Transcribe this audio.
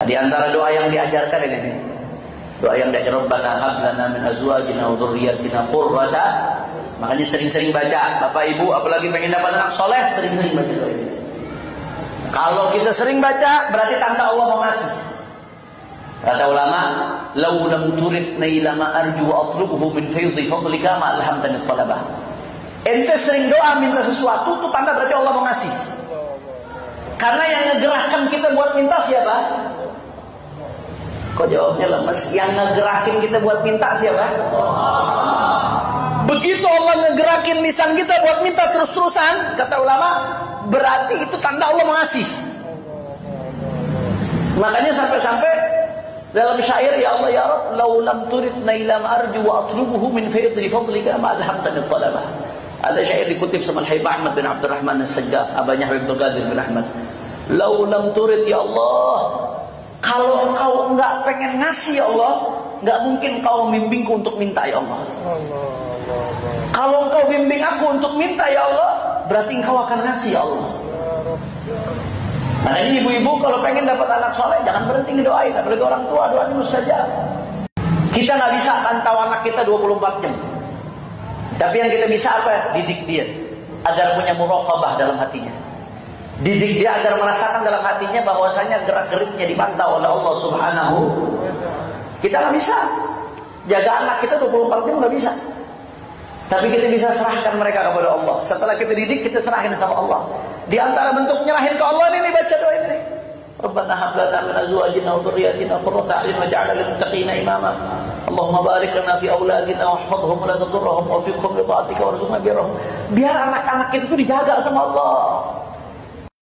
Di antara doa yang diajarkan ini, doa yang diajarkan, Rabbana hab lana min azwajina wa dzurriyyatina qurrata. Makanya sering-sering baca, Bapak Ibu apalagi pengen dapat anak soleh, sering-sering baca doa ini. Kalau kita sering baca, berarti tanda Allah mau ngasih. Kata ulama, "Lau lam turid naila ma arju wa atlubuhu min faydi fadlika ma alhamtani talabah." Ente sering doa minta sesuatu, itu tanda berarti Allah mau ngasih. Karena yang ngegerakkan kita buat minta siapa? Kok jawabnya lemes? Yang ngegerakin kita buat minta siapa? Begitu Allah ngegerakin lisan kita buat minta terus-terusan, kata ulama, berarti itu tanda Allah mengasih. Makanya sampai-sampai dalam syair, ya Allah ya Rabb, lau lam turid naila arju wa atlubuhu min faydi fadlika ma adhamtani talabah. Ada syair dikutip sama Habib Ahmad bin Abdurrahman As-Saggaf, abahnya Habib Qadir bin Ahmad. Lau lam turid ya Allah, kalau engkau enggak pengen ngasih ya Allah, enggak mungkin kau membimbingku untuk minta ya Allah. Kalau engkau bimbing aku untuk minta ya Allah, berarti engkau akan ngasih ya Allah. Makanya ibu-ibu kalau pengen dapat anak soleh, jangan berhenti ngedoain, apalagi orang tua, doanya mustajab. Kita nggak bisa pantau anak kita 24 jam. Tapi yang kita bisa apa? Didik dia agar punya muraqabah dalam hatinya. Didik dia agar merasakan dalam hatinya bahwasanya gerak-geriknya dipantau oleh Allah Subhanahu. Kita nggak bisa jaga anak kita 24 jam, nggak bisa. Tapi kita bisa serahkan mereka kepada Allah. Setelah kita didik, kita serahin sama Allah. Di antara bentuk nyerahin ke Allah ini baca doa ini. Rabbana hab lana min azwajina wa dhurriyyatina qurrata a'yun waj'alna lil muttaqina imama. Allahumma barik lana fi auladina wahfazhum wa la tadurrahum wa waffiqhum li ta'atika warzuqna birrahum. Biar anak-anak kita itu dijaga sama Allah.